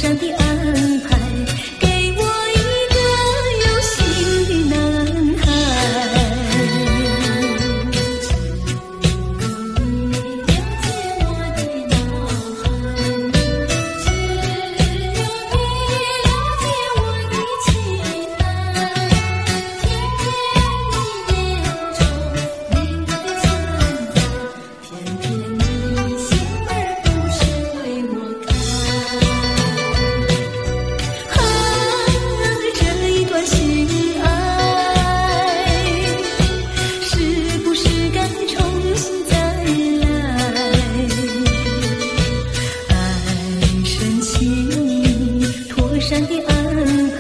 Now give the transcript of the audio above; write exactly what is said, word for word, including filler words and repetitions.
上的安排，给我一个有心的男孩。你了解我的脑海，只有你了解我的期待。甜言蜜语中，你的存在，偏偏你心儿不是为我开。啊，这一段心爱，是不是该重新再来？爱深情，妥善的安排。